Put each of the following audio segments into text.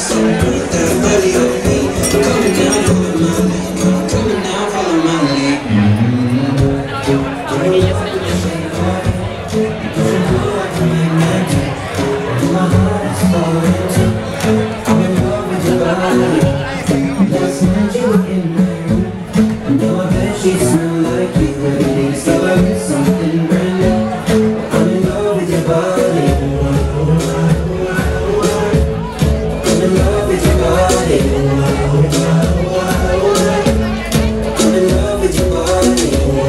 so put that body on me. Coming down, follow my lead. Coming down, follow my lead. My heart is falling too. I'm in love with your body. Last night you were in my room. Now I bet she smell like you. Every day you start like something brand new. I'm in love with your body. I'm in love with your body. I'm in love with your body.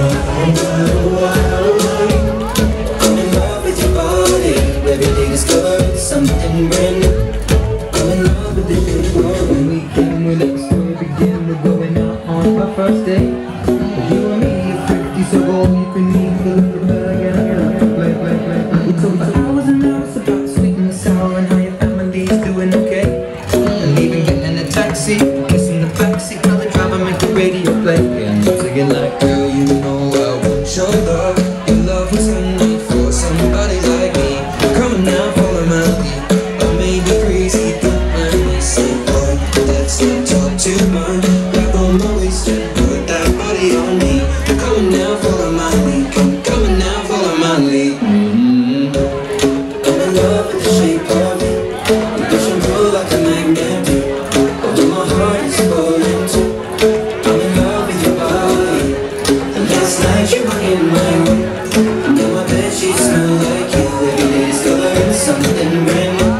I'm in love with your body. Every day discovering something brand new. I'm in love with the shape of the weekend. We let the story begin. We're going out on our first date. You and me are 50, so go deep in me. Fill up the bag and play. We talked for hours and hours about the sweet and the sour and how your family's doing okay. And even getting a taxi, kissing the backseat, how the driver make the radio play. And I'm singing like, girl, you know I want your love. Your love was handmade for somebody like me. Coming now, follow my lead. I may be crazy, don't mind me. Say, boy, let's not talk too much. Grab on my waist and put that body on me. Coming now, follow my lead. Coming now, follow my lead. I'm in love with the shape of you. You push and pull like a magnet do. Although my heart is falling too. I'm in love with your body. And last night you were in my room. Now I bet she smell like you. Every day discovering something brand new.